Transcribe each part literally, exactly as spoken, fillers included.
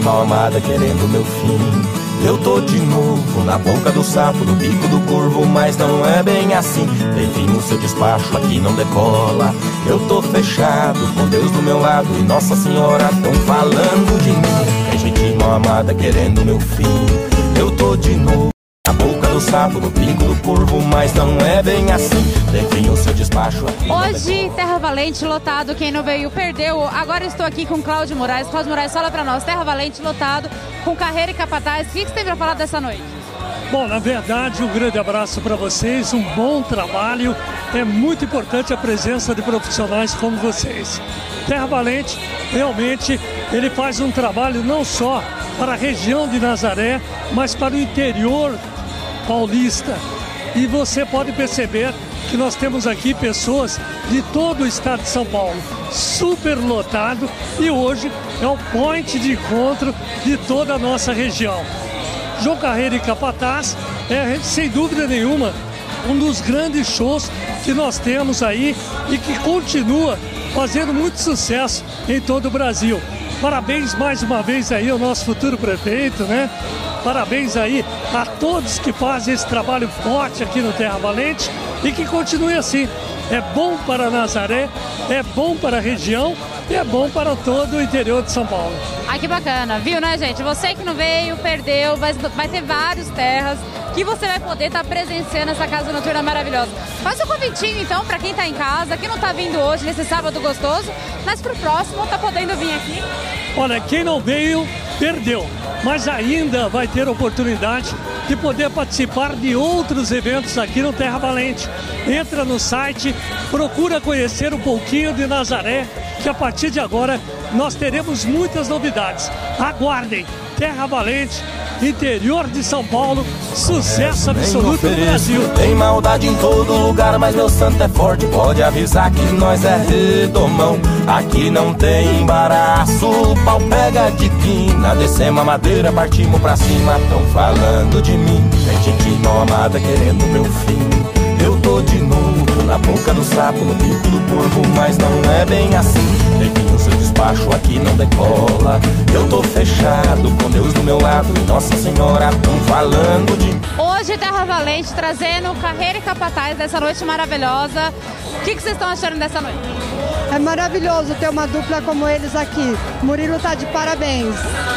mal amada querendo meu fim. Eu tô de novo na boca do sapo, no bico do corvo, mas não é bem assim. Enfim, o seu despacho aqui não decola. Eu tô fechado com Deus do meu lado e Nossa Senhora tão falando de mim. Tem gente mal amada querendo meu fim. Eu tô de novo na boca do sapo, no bico do corvo, mas não é bem assim. Enfim, o seu despacho aqui. Hoje, Terra Valente lotado, quem não veio perdeu. Agora estou aqui com Cláudio Moraes. Cláudio Moraes, fala pra nós, Terra Valente lotado, com Carreira e Capataz. O que você tem pra falar dessa noite? Bom, na verdade, um grande abraço para vocês, um bom trabalho. É muito importante a presença de profissionais como vocês. Terra Valente, realmente, ele faz um trabalho não só para a região de Nazaré, mas para o interior paulista. E você pode perceber que nós temos aqui pessoas de todo o estado de São Paulo, super lotado, e hoje é o point de encontro de toda a nossa região. João Carreira e Capataz é, sem dúvida nenhuma, um dos grandes shows que nós temos aí e que continua fazendo muito sucesso em todo o Brasil. Parabéns mais uma vez aí ao nosso futuro prefeito, né? Parabéns aí a todos que fazem esse trabalho forte aqui no Terra Valente e que continue assim. É bom para Nazaré, é bom para a região e é bom para todo o interior de São Paulo. Ai, que bacana, viu, né, gente? Você que não veio, perdeu, vai, vai ter vários terras que você vai poder estar tá presenciando essa casa noturna maravilhosa. Faz um convitinho, então, para quem está em casa, que não está vindo hoje, nesse sábado gostoso, mas para o próximo tá podendo vir aqui. Olha, quem não veio, perdeu, mas ainda vai ter oportunidade de poder participar de outros eventos aqui no Terra Valente. Entra no site, procura conhecer um pouquinho de Nazaré, que a partir de agora nós teremos muitas novidades. Aguardem, Terra Valente, interior de São Paulo, sucesso absoluto no Brasil. Tem maldade em todo lugar, mas meu santo é forte. Pode avisar que nós é redomão. Aqui não tem embaraço, o pau pega de quina. Descemos a madeira, partimos pra cima. Tão falando de mim, tem gente mal amada querendo meu fim. Eu tô de novo na boca do sapo, no bico do corvo, mas não é bem assim. Enfim, o seu despacho aqui não decola. Eu tô fechado com Deus do meu lado e Nossa Senhora tão falando de... Hoje, Terra Valente trazendo Carreira e Capataz dessa noite maravilhosa. O que, que vocês estão achando dessa noite? É maravilhoso ter uma dupla como eles aqui. Murilo tá de parabéns.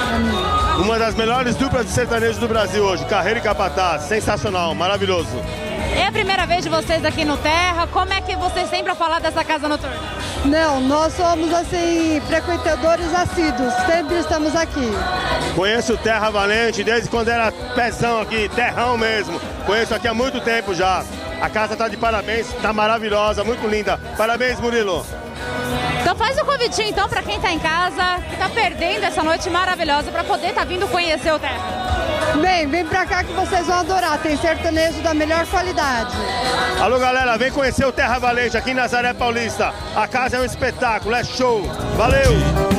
Uma das melhores duplas de sertanejo do Brasil hoje, Carreira e Capataz. Sensacional, maravilhoso. É a primeira vez de vocês aqui no Terra. Como é que vocês têm para falar dessa casa noturna? Não, nós somos assim, frequentadores assíduos, sempre estamos aqui. Conheço o Terra Valente desde quando era pezão aqui, terrão mesmo. Conheço aqui há muito tempo já. A casa tá de parabéns, tá maravilhosa, muito linda. Parabéns, Murilo. Então faz um convitinho então para quem tá em casa, que tá perdendo essa noite maravilhosa, para poder estar tá vindo conhecer o Terra. Bem, vem pra cá que vocês vão adorar, tem sertanejo da melhor qualidade. Alô galera, vem conhecer o Terra Valente aqui em Nazaré Paulista. A casa é um espetáculo, é show. Valeu!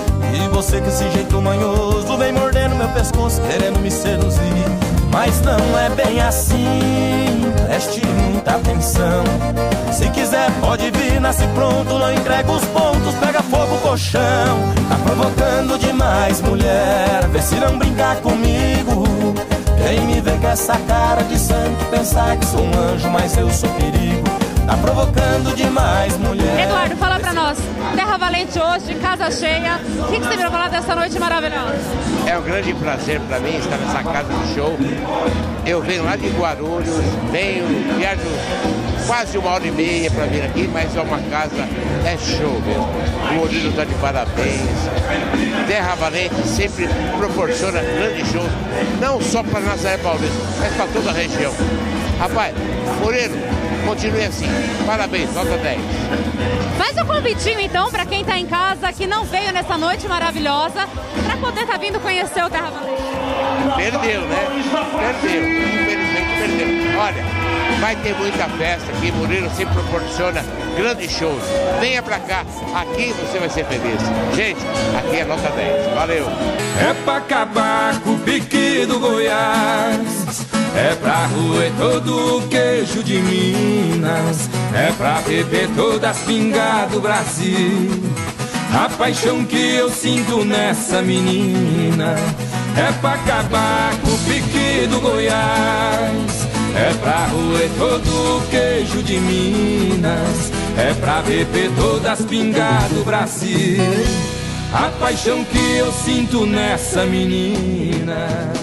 E você com esse jeito manhoso vem mordendo meu pescoço, querendo me seduzir. Mas não é bem assim, preste muita atenção. Se quiser pode vir, nasce pronto, não entrega os pontos, pega fogo o colchão. Tá provocando demais, mulher, vê se não brincar comigo. Quem me vê com essa cara de santo, pensar que sou um anjo, mas eu sou perigo. Tá provocando demais, mulher. Eduardo, fala pra nós, Terra Valente hoje, casa cheia. O que, que você tem pra falar dessa noite maravilhosa? É um grande prazer pra mim estar nessa casa de show. Eu venho lá de Guarulhos, venho, viajo quase uma hora e meia pra vir aqui, mas é uma casa, é show mesmo. O Murilo tá de parabéns. Terra Valente sempre proporciona grandes shows, não só para Nazaré Paulista, mas para toda a região. Rapaz, Murilo, continue assim. Parabéns, nota dez. Faz um convitinho então para quem tá em casa, que não veio nessa noite maravilhosa, para poder estar tá vindo conhecer o Terra Valente. Perdeu, né? Perdeu. Infelizmente perdeu. Olha, vai ter muita festa aqui. Murilo sempre proporciona grandes shows. Venha pra cá, aqui você vai ser feliz. Gente, aqui é nota dez. Valeu. É pra acabar com o pique do Goiás. É pra roer todo o queijo de Minas. É pra beber todas as pingas do Brasil. A paixão que eu sinto nessa menina é pra acabar com o pique do Goiás, é pra roer todo o queijo de Minas, é pra beber todas as pingas do Brasil. A paixão que eu sinto nessa menina